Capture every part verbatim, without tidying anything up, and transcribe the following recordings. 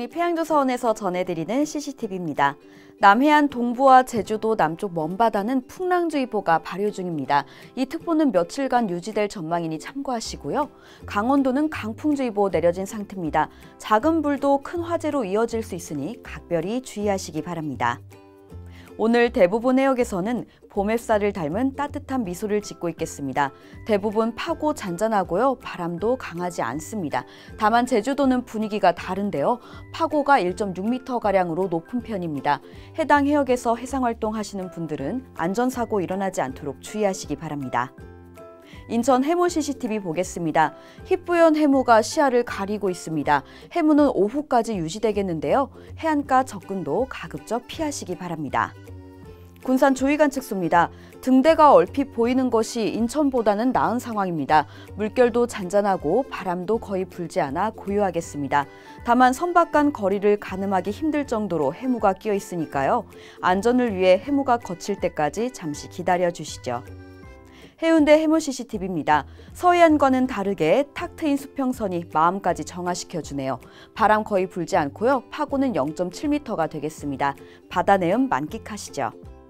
지엠티 폐양조사원에서 전해드리는 씨씨티비입니다. 남해안 동부와 제주도 남쪽 먼바다는 풍랑주의보가 발효 중입니다. 이 특보는 며칠간 유지될 전망이니 참고하시고요. 강원도는 강풍주의보 내려진 상태입니다. 작은 불도 큰 화재로 이어질 수 있으니 각별히 주의하시기 바랍니다. 오늘 대부분 해역에서는 봄 햇살을 닮은 따뜻한 미소를 짓고 있겠습니다. 대부분 파고 잔잔하고요. 바람도 강하지 않습니다. 다만 제주도는 분위기가 다른데요. 파고가 일 점 육 미터가량으로 높은 편입니다. 해당 해역에서 해상활동 하시는 분들은 안전사고 일어나지 않도록 주의하시기 바랍니다. 인천 해무 씨씨티비 보겠습니다. 희뿌연 해무가 시야를 가리고 있습니다. 해무는 오후까지 유지되겠는데요. 해안가 접근도 가급적 피하시기 바랍니다. 군산 조이관측소입니다. 등대가 얼핏 보이는 것이 인천보다는 나은 상황입니다. 물결도 잔잔하고 바람도 거의 불지 않아 고요하겠습니다. 다만 선박 간 거리를 가늠하기 힘들 정도로 해무가 끼어 있으니까요. 안전을 위해 해무가 거칠 때까지 잠시 기다려 주시죠. 해운대 해무 씨씨티비입니다. 서해안과는 다르게 탁 트인 수평선이 마음까지 정화시켜주네요. 바람 거의 불지 않고요. 파고는 영 점 칠 미터가 되겠습니다. 바다 내음 만끽하시죠.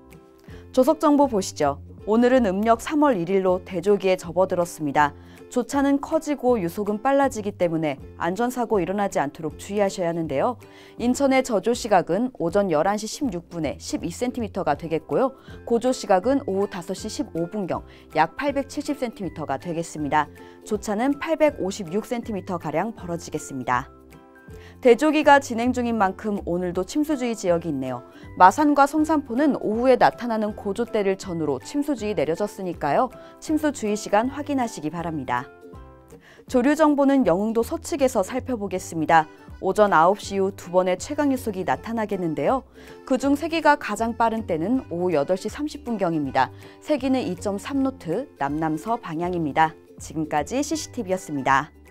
조석정보 보시죠. 오늘은 음력 삼월 일일로 대조기에 접어들었습니다. 조차는 커지고 유속은 빨라지기 때문에 안전사고 일어나지 않도록 주의하셔야 하는데요. 인천의 저조 시각은 오전 열한 시 십육 분에 십이 센티미터가 되겠고요. 고조 시각은 오후 다섯 시 십오 분경 약 팔백칠십 센티미터가 되겠습니다. 조차는 팔백오십육 센티미터가량 벌어지겠습니다. 대조기가 진행 중인 만큼 오늘도 침수주의 지역이 있네요. 마산과 성산포는 오후에 나타나는 고조대를 전후로 침수주의 내려졌으니까요. 침수주의 시간 확인하시기 바랍니다. 조류 정보는 영흥도 서측에서 살펴보겠습니다. 오전 아홉 시 이후 두 번의 최강유속이 나타나겠는데요. 그중 세기가 가장 빠른 때는 오후 여덟 시 삼십 분경입니다. 세기는 이 점 삼 노트, 남남서 방향입니다. 지금까지 씨씨티비였습니다.